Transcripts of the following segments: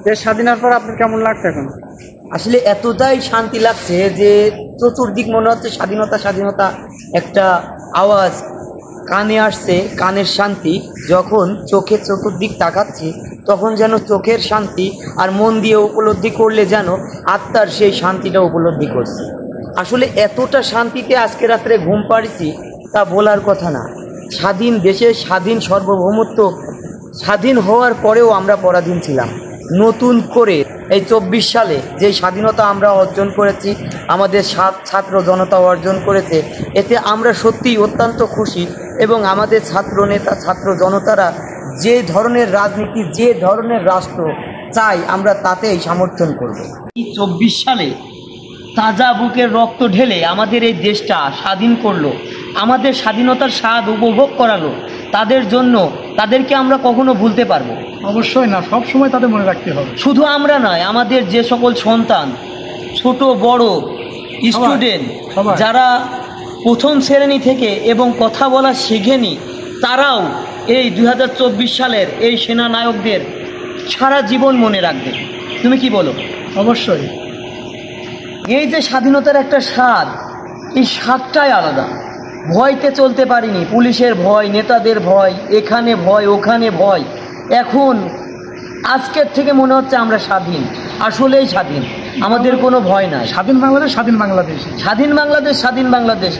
দেশ স্বাধীনের পর আপনার কেমন লাগছে এখন? আসলে এতটাই শান্তি লাগছে যে চতুর্দিক মনে হচ্ছে স্বাধীনতা স্বাধীনতা একটা আওয়াজ কানে আসছে, কানের শান্তি। যখন চোখে চতুর্দিক তাকাচ্ছি তখন যেন চোখের শান্তি আর মন দিয়ে উপলব্ধি করলে যেন আত্মার সেই শান্তিটা উপলব্ধি করছি। আসলে এতটা শান্তিতে আজকে রাত্রে ঘুম পাড়ছি তা বলার কথা না। স্বাধীন দেশে স্বাধীন সার্বভৌমত্ব স্বাধীন হওয়ার পরেও আমরা পরাধীন ছিলাম। নতুন করে এই 24 সালে যে স্বাধীনতা আমরা অর্জন করেছি, আমাদের ছাত্র জনতা অর্জন করেছে, এতে আমরা সত্যিই অত্যন্ত খুশি। এবং আমাদের ছাত্র নেতা ছাত্র জনতারা যে ধরনের রাজনীতি, যে ধরনের রাষ্ট্র চাই আমরা তাতেই সমর্থন করব। এই 24 সালে তাজা বুকের রক্ত ঢেলে আমাদের এই দেশটা স্বাধীন করলো, আমাদের স্বাধীনতার স্বাদ উপভোগ করালো। তাদের জন্য তাদেরকে আমরা কখনো ভুলতে পারবো? অবশ্যই না, সব সময় তাদের মনে রাখতে হবে। শুধু আমরা নয়, আমাদের যে সকল সন্তান, ছোট বড় স্টুডেন্ট যারা প্রথম শ্রেণী থেকে এবং কথা বলা শেখেনি, তারাও এই 2024 সালের এই সেনানায়কদের সারা জীবন মনে রাখবে। তুমি কি বলো? অবশ্যই। এই যে স্বাধীনতার একটা স্বাদ, এই স্বাদটাই আলাদা। ভয়তে চলতে পারিনি, পুলিশের ভয়, নেতাদের ভয়, এখানে ভয় ওখানে ভয়। এখন আজকের থেকে মনে হচ্ছে আমরা স্বাধীন, আসলেই স্বাধীন, আমাদের কোনো ভয় নাই। স্বাধীন বাংলাদেশ, স্বাধীন বাংলাদেশ, স্বাধীন বাংলাদেশ, স্বাধীন বাংলাদেশ।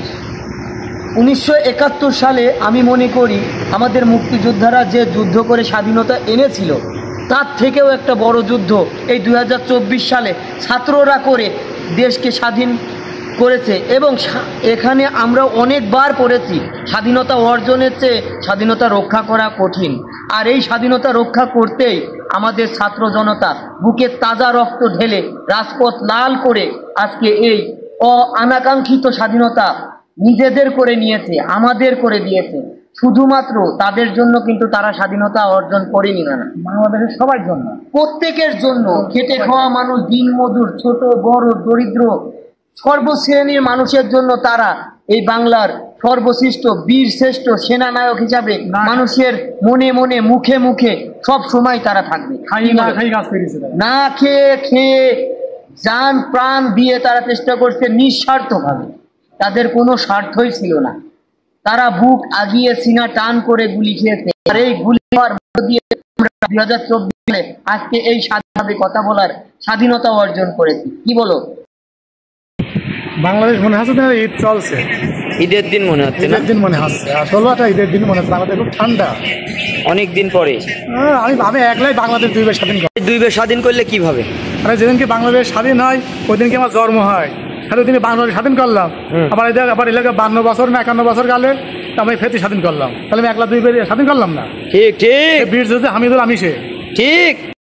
1971 সালে আমি মনে করি আমাদের মুক্তিযোদ্ধারা যে যুদ্ধ করে স্বাধীনতা এনেছিল, তার থেকেও একটা বড় যুদ্ধ এই 2024 সালে ছাত্ররা করে দেশকে স্বাধীন করেছে। এবং এখানে আমরা অনেকবার পড়েছি স্বাধীনতা অর্জনের চেয়ে স্বাধীনতা রক্ষা করা কঠিন। আর এই স্বাধীনতা রক্ষা করতেই আমাদের ছাত্র জনতা বুকের তাজা রক্ত ঢেলে রাজপথ লাল করে আজকে এই অনাকাঙ্ক্ষিত স্বাধীনতা নিজেদের করে নিয়েছে, আমাদের করে দিয়েছে। শুধুমাত্র তাদের জন্য কিন্তু তারা স্বাধীনতা অর্জন করেনি না, বাংলাদেশের সবার জন্য, প্রত্যেকের জন্য। খেটে খাওয়া মানুষ, দিনমজুর, ছোট বড়, দরিদ্র, সর্বশ্রেণীর মানুষের জন্য তারা এই বাংলার সর্বশ্রেষ্ঠ বীর শ্রেষ্ঠ সেনানায়ক হিসাবে মানুষের মনে মনে মুখে মুখে সব সময় তারা থাকবে। না খেয়ে খেয়ে জান প্রাণ দিয়ে তারা চেষ্টা করছে নিঃস্বার্থভাবে, তাদের কোনো স্বার্থই ছিল না। তারা বুক আগিয়ে সিনা টান করে গুলি খেয়েছে। আর এই গুলি খাওয়ার মধ্য দিয়ে আমরা 2024 সালে আজকে এই স্বাধীনভাবে কথা বলার স্বাধীনতা অর্জন করেছি। কি বলো? বাংলাদেশ মনে হচ্ছে না ঈদ চলছে, ঈদের দিন মনে হচ্ছে, ঈদের দিন মনে হচ্ছে, আসলে ঈদের দিন মনে হচ্ছে। আমাদের খুব ঠান্ডা, অনেক দিন পরে। আমি একলাই বাংলাদেশ 2 বার স্বাধীন করি। 2 বার স্বাধীন করলে কিভাবে? আরে যেদিনকে বাংলাদেশ স্বাধীন হয় ওই দিনকে আমার জন্ম হয়, তাহলে দিনে বাংলাদেশ স্বাধীন করলাম। আবার এলাকা 52 বছর না 51 বছর গেলে আমি ফের স্বাধীন করলাম, তাহলে আমি একলা 2 বার স্বাধীন করলাম না। ঠিক ঠিক, বীর যোদ্ধা হামিদুল আমিষে। ঠিক।